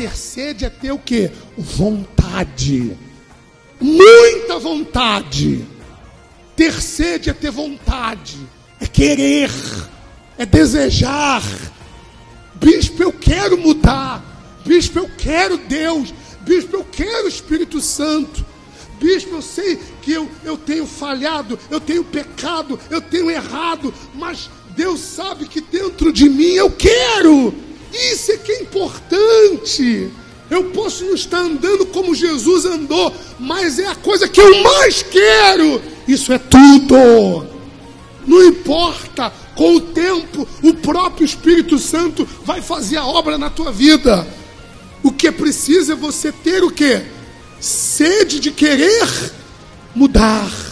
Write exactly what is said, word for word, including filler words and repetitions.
ter sede é ter o quê? Vontade. Muita vontade. Ter sede é ter vontade. É querer. É desejar. Bispo, eu quero mudar. Bispo, eu quero Deus. Bispo, eu quero o Espírito Santo. Bispo, eu sei que eu, eu tenho falhado, eu tenho pecado, eu tenho errado, mas Deus sabe que dentro de mim eu quero. Isso é que é importante. Eu posso não estar andando como Jesus andou, mas é a coisa que eu mais quero. Isso é tudo. Não importa, com o tempo, o próprio Espírito Santo vai fazer a obra na tua vida. O que é preciso é você ter o quê? Sede de querer mudar.